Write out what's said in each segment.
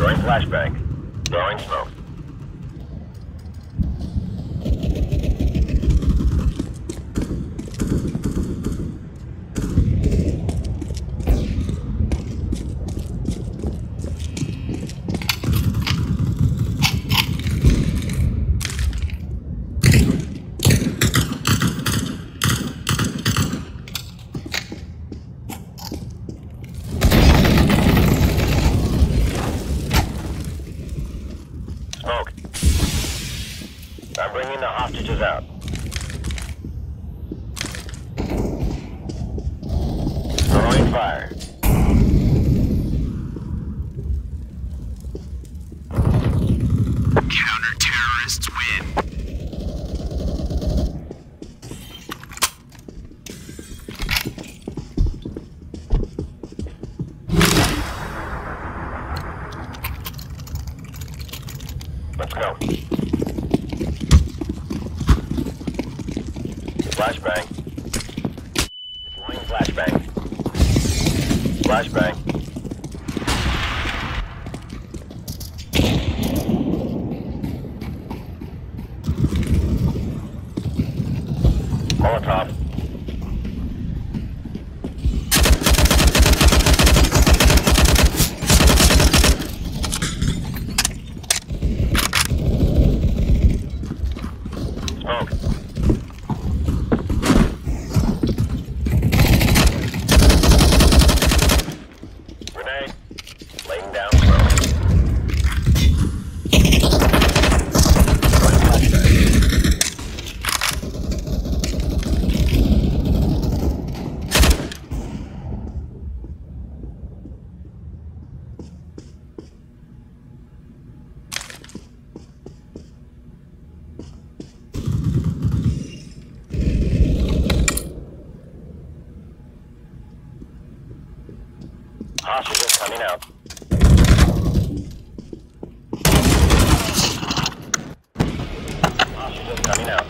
Throwing flashbang. Throwing smoke. Smoke. I'm bringing the hostages out. Throwing fire. Counter-terrorists win. Let's go. Flashbang. Deploying flashbang. Flashbang. Molotov. Smoke. Grenade. Laying down smoke. Throwing flashbang. Hostages coming out. Hostages coming out.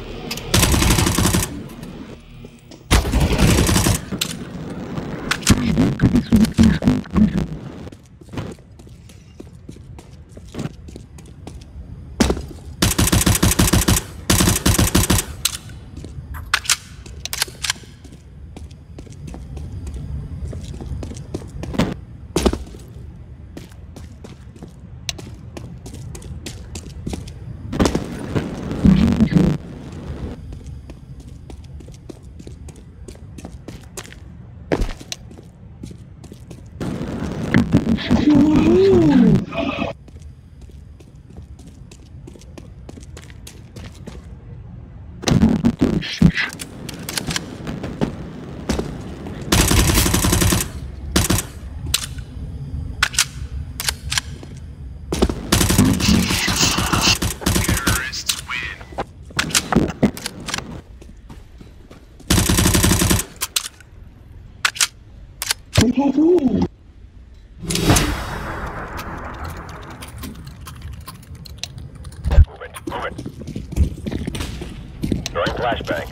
Terrorists win. Move it. Move it. Throwing flashbang.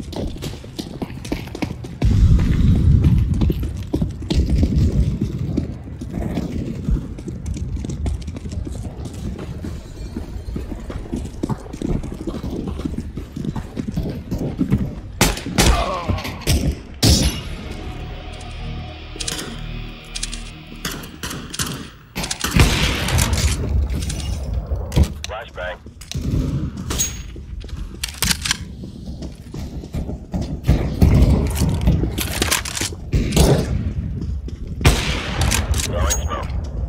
Flashbang. Throwing smoke.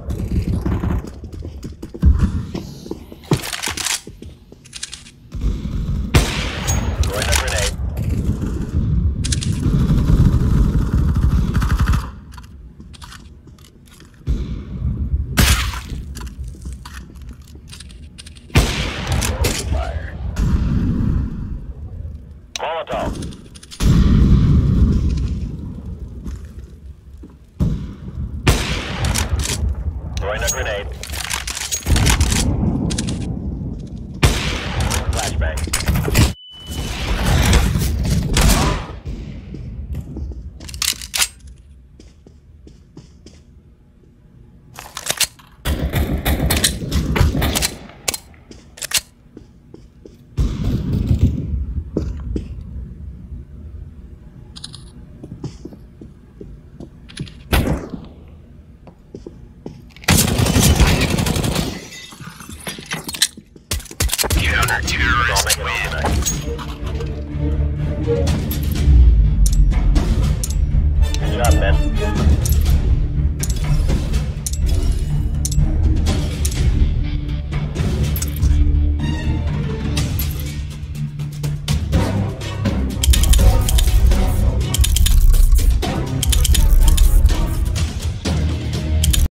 Throwing a grenade. Fire. Molotov. Throwing a grenade. Flashbang. Terrorists I'll make it win. home tonight.